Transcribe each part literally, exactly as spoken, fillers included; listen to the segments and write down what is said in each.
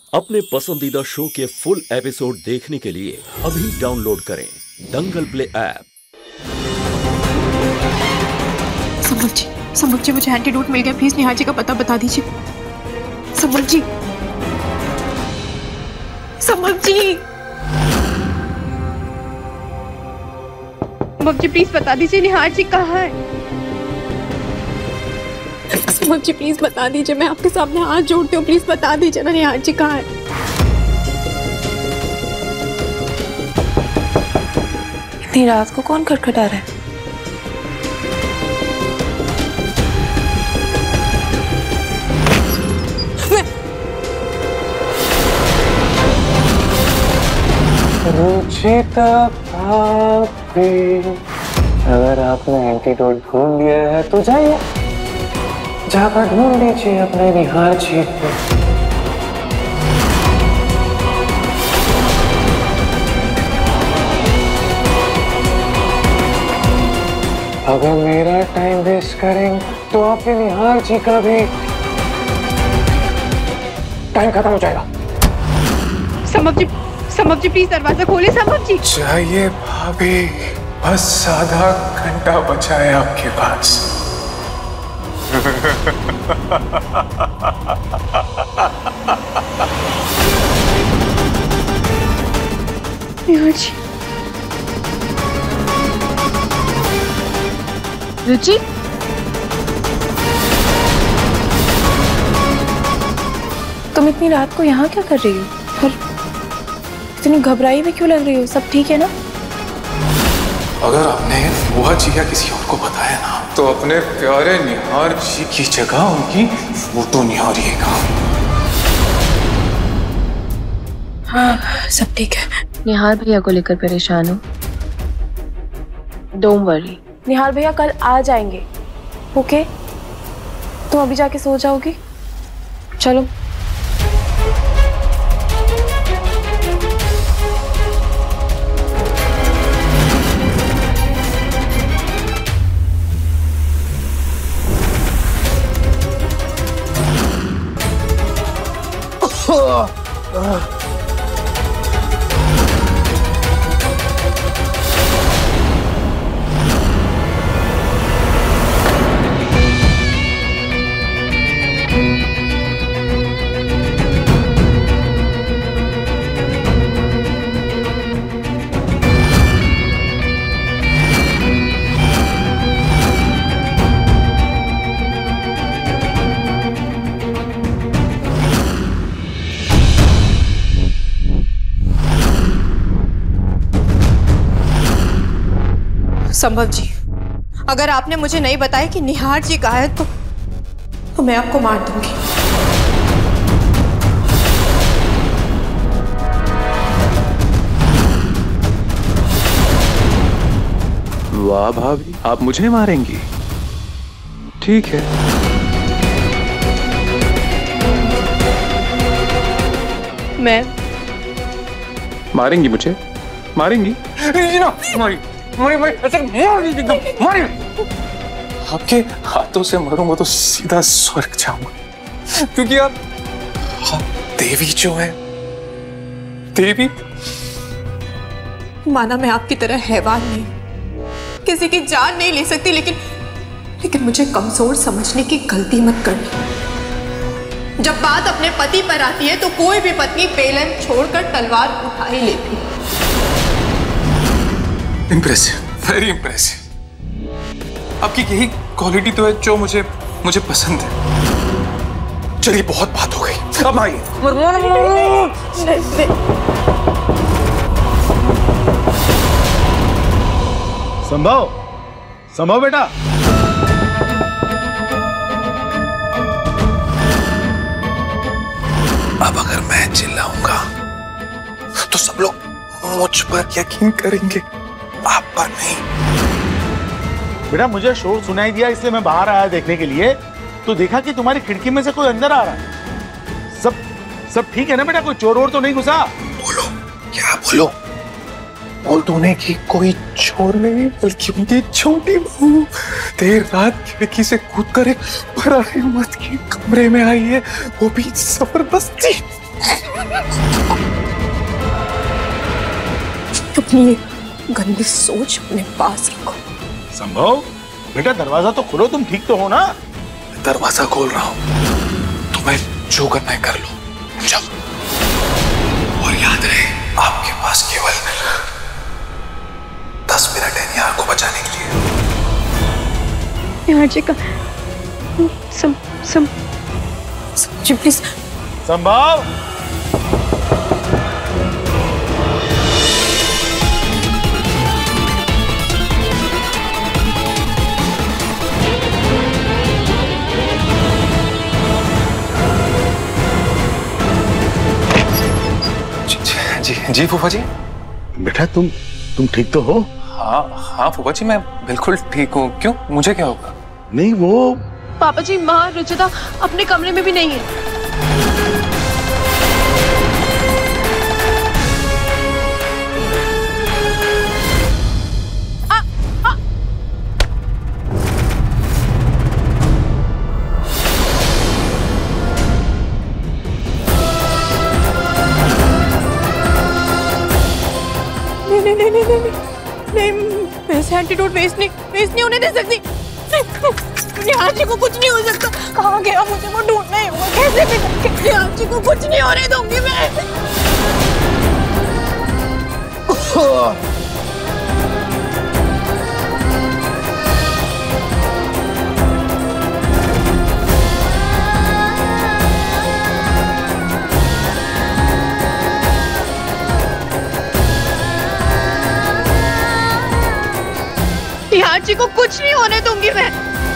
अपने पसंदीदा शो के फुल एपिसोड देखने के लिए अभी डाउनलोड करें दंगल प्ले ऐप। संभल जी, संभल जी, मुझे एंटीडोट मिल गया, प्लीज निहार जी का पता बता दीजिए। संभल जी, संभल जी, संभल जी प्लीज बता दीजिए निहार जी कहाँ है। संभल जी प्लीज बता दीजिए, मैं आपके सामने हाथ जोड़ती हूँ, प्लीज बता दीजिए ना निहार जी कहाँ है। इतनी रात को कौन खटखटा रहा है? रुचिता भाभी, अगर आपने एंटीडोट ढूंढ लिया है तो जाइए, जाकर ढूंढ लीजिए अपने निहार जी को। अगर मेरा टाइम वेस्ट करेंगे तो आपके निहार जी का भी टाइम खत्म हो जाएगा। संभव जी, संभव जी प्लीज दरवाजा खोले। संभव जी चाहिए भाभी, बस आधा घंटा बचा है आपके पास। निहार जी, रुचि, तुम इतनी रात को यहाँ क्या कर रही हो और इतनी घबराई भी क्यों लग रही हो? सब ठीक है ना? अगर आपने बुआ जी या किसी और को बताया ना तो अपने प्यारे निहार जी की जगह उनकी फोटो निहारिएगा। हाँ सब ठीक है। निहार भैया को लेकर परेशान हूँ। डोंट वरी, निहार भैया कल आ जाएंगे। ओके, तुम अभी जाके सो जाओगी? चलो। संभव जी, अगर आपने मुझे नहीं बताया कि निहार जी कहाँ है तो, तो मैं आपको मार दूंगी। वाह भाभी, आप मुझे मारेंगी? ठीक है। मैं मारेंगी मुझे? मारेंगी? मारी, मारी, मारी, ऐसे मारी, मारी। आपके हाथों से मरूंगा तो सीधा स्वर्ग जाऊंगा, क्योंकि आप, आप देवी जो है, देवी। माना मैं आपकी तरह हैवान नहीं, किसी की जान नहीं ले सकती, लेकिन लेकिन मुझे कमजोर समझने की गलती मत करना। जब बात अपने पति पर आती है तो कोई भी पत्नी बेलन छोड़कर तलवार उठा ही लेती है। Impressive, very impressive. आपकी यही क्वालिटी तो है जो मुझे मुझे पसंद है। चलिए बहुत बात हो गई, अब आइए। संभव, संभव बेटा, अब अगर मैं चिल्लाऊंगा तो सब लोग मुझ पर यकीन करेंगे, आप पर नहीं। बेटा मुझे शोर सुनाई दिया इसलिए मैं बाहर आया देखने के लिए, तो देखा कि तुम्हारी खिड़की में से कोई अंदर आ रहा है। सब सब ठीक है ना बेटा? कोई चोर वोर तो नहीं घुसा? बोलो, क्या बोलो? बोल तूने कि कोई चोर नहीं, बल्कि उनकी छोटी बहू देर रात खिड़की से कूदकर एक पराई मर्द के कमरे में आई है, वो भी जबरदस्ती। अपनी ये गंदी सोच अपने पास रखो। संभव बेटा दरवाजा तो खोलो, तुम ठीक तो हो ना? दरवाजा खोल रहा हूं, तुम्हें जो करना है कर लो, जाओ। और याद रहे आपके पास केवल दस मिनट है निहार को बचाने के लिए। निहार जी का सम सम जी प्लीज। संभव जी जी फूफा जी। बेटा तुम तुम ठीक तो हो? हाँ हाँ फूफा जी, मैं बिल्कुल ठीक हूँ। क्यों, मुझे क्या होगा? नहीं वो पापा जी, माँ रुचिता अपने कमरे में भी नहीं है। नहीं नहीं नहीं नहीं नहीं, मैं इसे एंटीडोट वेस्ट नहीं वेस्ट नहीं होने दे सकती। निहार जी को कुछ नहीं हो सकता। कहाँ गया, मुझे वो ढूंढना ही होगा कैसे भी। निहार जी को कुछ नहीं होने दूंगी मैं। निहार जी को कुछ नहीं होने दूंगी मैं।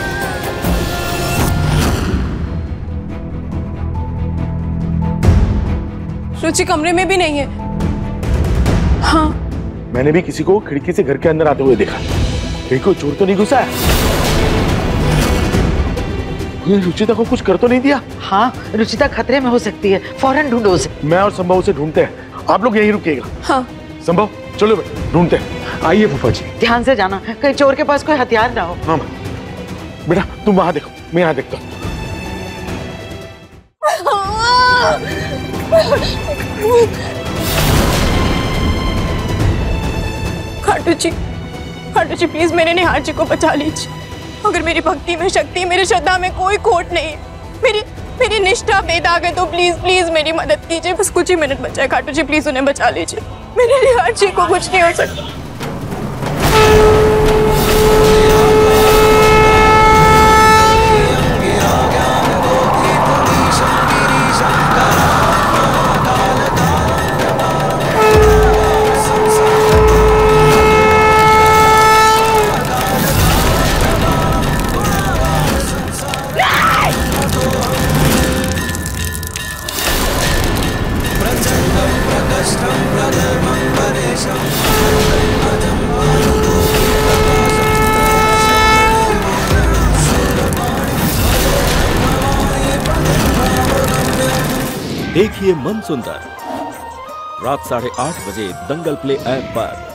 रुचि कमरे में भी नहीं है। हाँ मैंने भी किसी को खिड़की से घर के अंदर आते हुए देखा। कहीं कोई चोर तो नहीं घुसा है? रुचिता को कुछ कर तो नहीं दिया? हाँ, रुचिता खतरे में हो सकती है, फौरन ढूंढो उसे। मैं और संभव उसे ढूंढते हैं, आप लोग यहीं रुकिएगा। हाँ संभव चलो बेटा ढूंढते हैं। आइए फूफा जी। ध्यान से जाना, कहीं चोर के पास कोई हथियार ना हो। हाँ बेटा तुम वहां देखो, मैं यहाँ देखता हूँ। खाटू जी, खाटू जी प्लीज मेरे निहार जी को बचा लीजिए। अगर मेरी भक्ति में शक्ति, मेरी श्रद्धा में कोई खोट नहीं है, मेरी मेरी निष्ठा बेदाग है, तो प्लीज प्लीज मेरी मदद कीजिए। बस कुछ ही मिनट बचा है खाटू जी, प्लीज उन्हें बचा लीजिए। मेरे निहार जी को कुछ नहीं हो सकता। देखिए मन सुंदर रात साढ़े आठ बजे दंगल प्ले ऐप पर।